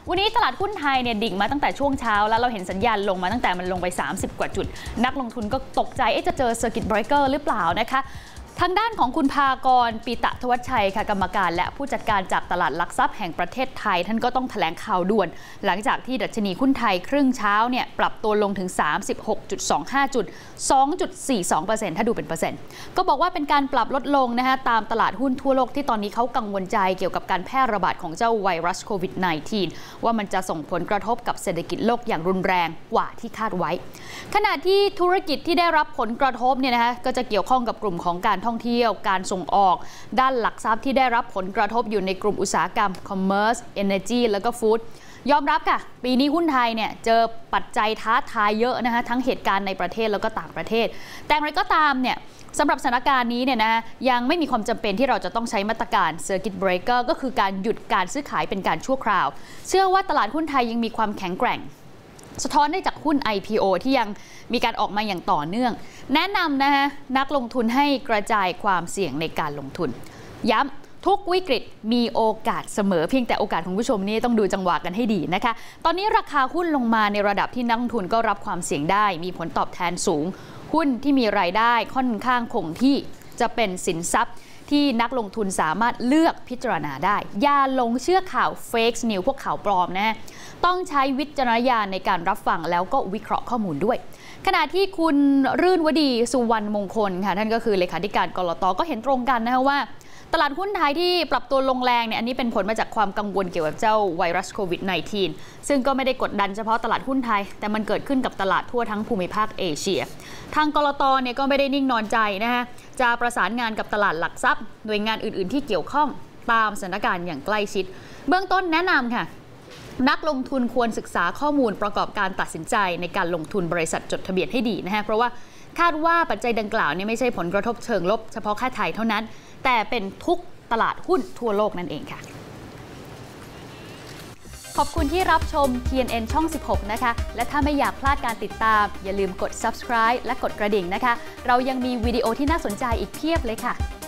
วันนี้ตลาดหุ้นไทยเนี่ยดิ่งมาตั้งแต่ช่วงเช้าแล้วเราเห็นสัญญาณลงมาตั้งแต่มันลงไป30กว่าจุดนักลงทุนก็ตกใจจะเจอ Circuit Breaker หรือเปล่านะคะทางด้านของคุณภากร ปีตะทวัชชัยค่ะกรรมการและผู้จัดการจากตลาดหลักทรัพย์แห่งประเทศไทยท่านก็ต้องแถลงข่าวด่วนหลังจากที่ดัชนีหุ้นไทยครึ่งเช้าเนี่ยปรับตัวลงถึง 36.25 จุด 2.42% ถ้าดูเป็นเปอร์เซ็นต์ก็บอกว่าเป็นการปรับลดลงนะคะตามตลาดหุ้นทั่วโลกที่ตอนนี้เขากังวลใจเกี่ยวกับการแพร่ระบาดของเจ้าไวรัสโควิด -19 ว่ามันจะส่งผลกระทบกับเศรษฐกิจโลกอย่างรุนแรงกว่าที่คาดไว้ขณะที่ธุรกิจที่ได้รับผลกระทบเนี่ยนะคะก็จะเกี่ยวข้องกับกลุ่มของการท่องเที่ยวการส่งออกด้านหลักทรัพย์ที่ได้รับผลกระทบอยู่ในกลุ่มอุตสาหกรรม Commerce Energy แล้วก็ Food ยอมรับค่ะปีนี้หุ้นไทยเนี่ยเจอปัจจัยท้าทายเยอะนะคะทั้งเหตุการณ์ในประเทศแล้วก็ต่างประเทศแต่อย่างไรก็ตามเนี่ยสำหรับสถานการณ์นี้เนี่ยนะยังไม่มีความจำเป็นที่เราจะต้องใช้มาตรการ Circuit Breaker ก็คือการหยุดการซื้อขายเป็นการชั่วคราวเชื่อว่าตลาดหุ้นไทยยังมีความแข็งแกร่งสะท้อนได้จากหุ้น IPO ที่ยังมีการออกมาอย่างต่อเนื่องแนะนำนะคะนักลงทุนให้กระจายความเสี่ยงในการลงทุนย้ำทุกวิกฤตมีโอกาสเสมอเพียงแต่โอกาสของผู้ชมนี่ต้องดูจังหวะกันให้ดีนะคะตอนนี้ราคาหุ้นลงมาในระดับที่นักลงทุนก็รับความเสี่ยงได้มีผลตอบแทนสูงหุ้นที่มีรายได้ค่อนข้างคงที่จะเป็นสินทรัพย์ที่นักลงทุนสามารถเลือกพิจารณาได้อย่าหลงเชื่อข่าว Fake News พวกข่าวปลอมนะต้องใช้วิจารณญาณในการรับฟังแล้วก็วิเคราะห์ข้อมูลด้วยขณะที่คุณรื่นวดีสุวรรณมงคลค่ะท่านก็คือเลขาธิการกลต.ก็เห็นตรงกันนะคะว่าตลาดหุ้นไทยที่ปรับตัวลงแรงเนี่ยอันนี้เป็นผลมาจากความกังวลเกี่ยวกับเจ้าไวรัสโควิด -19 ซึ่งก็ไม่ได้กดดันเฉพาะตลาดหุ้นไทยแต่มันเกิดขึ้นกับตลาดทั่วทั้งภูมิภาคเอเชียทางกลต.เนี่ยก็ไม่ได้นิ่งนอนใจนะคะจะประสานงานกับตลาดหลักทรัพย์หน่วยงานอื่นๆที่เกี่ยวข้องตามสถานการณ์อย่างใกล้ชิดเบื้องต้นแนะนำค่ะนักลงทุนควรศึกษาข้อมูลประกอบการตัดสินใจในการลงทุนบริษัทจดทะเบียนให้ดีนะฮะเพราะว่าคาดว่าปัจจัยดังกล่าวนี้ไม่ใช่ผลกระทบเชิงลบเฉพาะแค่ไทยเท่านั้นแต่เป็นทุกตลาดหุ้นทั่วโลกนั่นเองค่ะขอบคุณที่รับชม TNN ช่อง 16 นะคะและถ้าไม่อยากพลาดการติดตามอย่าลืมกด subscribe และกดกระดิ่งนะคะเรายังมีวิดีโอที่น่าสนใจอีกเพียบเลยค่ะ